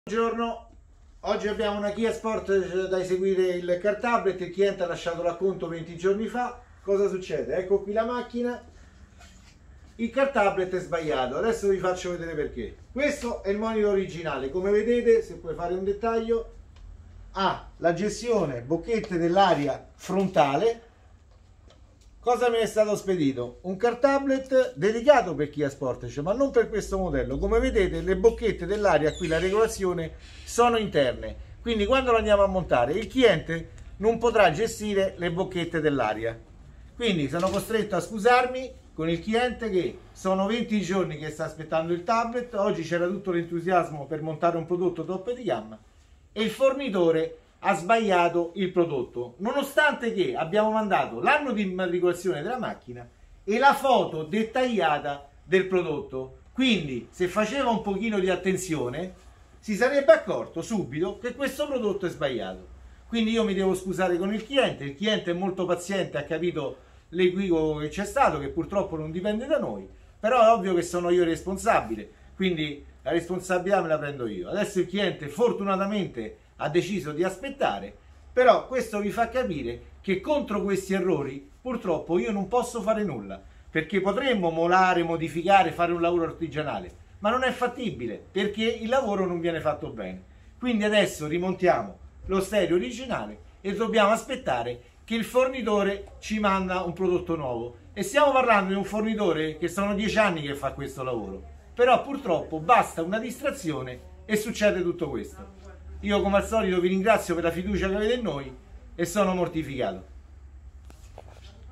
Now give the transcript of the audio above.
Buongiorno, oggi abbiamo una Kia Sport da eseguire il car tablet. Il cliente ha lasciato l'acconto 20 giorni fa. Cosa succede? Ecco qui la macchina, il car tablet è sbagliato. Adesso vi faccio vedere perché. Questo è il monitor originale, come vedete, se puoi fare un dettaglio, ha la gestione bocchette dell'aria frontale. Cosa mi è stato spedito? Un car tablet dedicato per Kia Sportage, ma non per questo modello. Come vedete, le bocchette dell'aria, qui la regolazione, sono interne. Quindi quando lo andiamo a montare, il cliente non potrà gestire le bocchette dell'aria. Quindi sono costretto a scusarmi con il cliente, che sono 20 giorni che sta aspettando il tablet. Oggi c'era tutto l'entusiasmo per montare un prodotto top di gamma e il fornitore ha sbagliato il prodotto, nonostante che abbiamo mandato l'anno di immatricolazione della macchina e la foto dettagliata del prodotto. Quindi, se faceva un pochino di attenzione, si sarebbe accorto subito che questo prodotto è sbagliato. Quindi io mi devo scusare con il cliente è molto paziente, ha capito l'equivoco che c'è stato, che purtroppo non dipende da noi, però è ovvio che sono io il responsabile, quindi la responsabilità me la prendo io. Adesso il cliente fortunatamente ha deciso di aspettare, però questo vi fa capire che contro questi errori purtroppo io non posso fare nulla, perché potremmo molare, modificare, fare un lavoro artigianale, ma non è fattibile perché il lavoro non viene fatto bene. Quindi adesso rimontiamo lo stereo originale e dobbiamo aspettare che il fornitore ci manda un prodotto nuovo, e stiamo parlando di un fornitore che sono 10 anni che fa questo lavoro, però purtroppo basta una distrazione e succede tutto questo. Io come al solito vi ringrazio per la fiducia che avete in noi e sono mortificato.